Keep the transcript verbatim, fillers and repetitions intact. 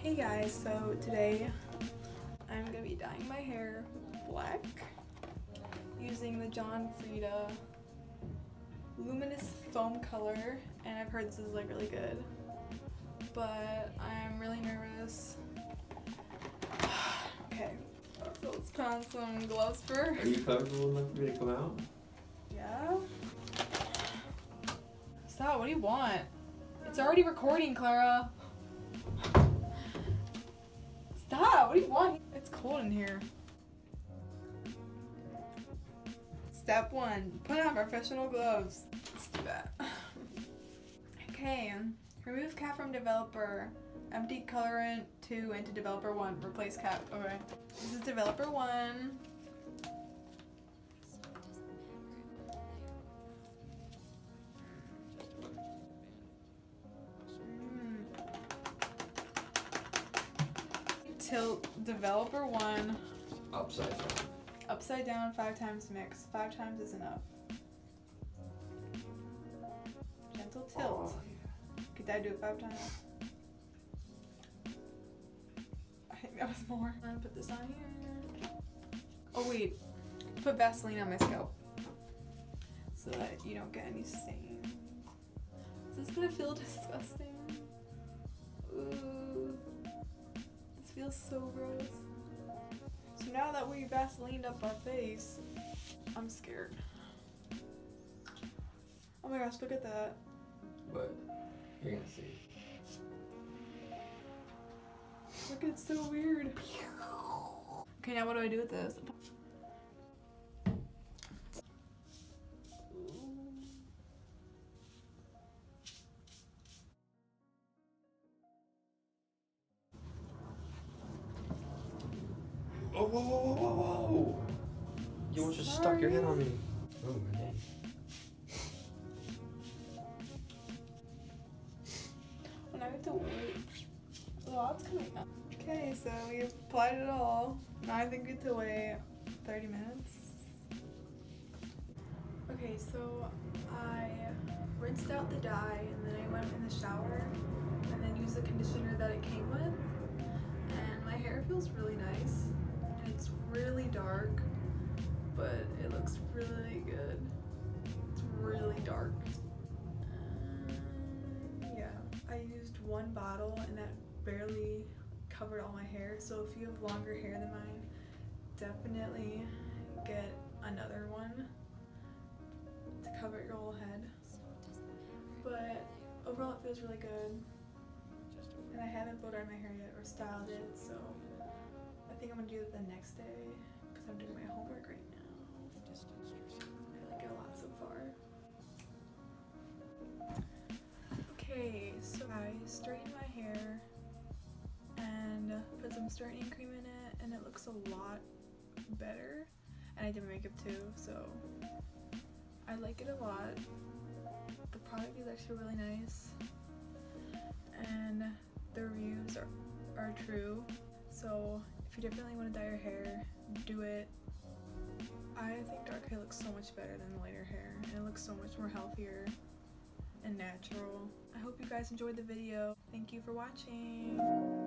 Hey guys, so today I'm gonna be dyeing my hair black using the John Frieda Luminous Foam Color, and I've heard this is like really good, but I'm really nervous. Okay, so let's put on some gloves first. Are you comfortable enough for me to come out? Yeah? Stop, what do you want? It's already recording, Clara. Stop, what do you want? It's cold in here. Step one, put on professional gloves. Let's do that. Okay, remove cap from developer. Empty colorant two into developer one. Replace cap. Okay. This is developer one. Tilt developer one Upside down. upside down five times mix. Five times is enough. Gentle tilt. Oh, yeah. Could I do it five times? I think that was more. I'm gonna put this on here. Oh wait, put Vaseline on my scalp so that you don't get any stain. Is this gonna feel disgusting? Ooh. Feels so gross. So now that we Vaselined up our face, I'm scared. Oh my gosh, look at that. But you're gonna see. Look, it's so weird. Okay, now what do I do with this? Oh, whoa, whoa, whoa, whoa, whoa! You almost just stuck your head on me. Oh, my name. Well, now I have to wait. A lot's coming up. Okay, so we applied it all. Now I think we have to wait thirty minutes. Okay, so I rinsed out the dye and then I went in the shower and then used the conditioner that it came with. And my hair feels really nice. It's really dark, but it looks really good. It's really dark. Um, yeah, I used one bottle and that barely covered all my hair. So if you have longer hair than mine, definitely get another one to cover your whole head. But overall it feels really good. And I haven't blow dried my hair yet or styled it, so I think I'm gonna do it the next day because I'm doing my homework right now. I like it a lot so far. Okay, so I straightened my hair and put some straightening cream in it, and it looks a lot better. And I did my makeup too, so I like it a lot. The product is actually really nice, and the reviews are, are true. So if you definitely want to dye your hair, do it. I think dark hair looks so much better than lighter hair, and it looks so much more healthier and natural. I hope you guys enjoyed the video. Thank you for watching.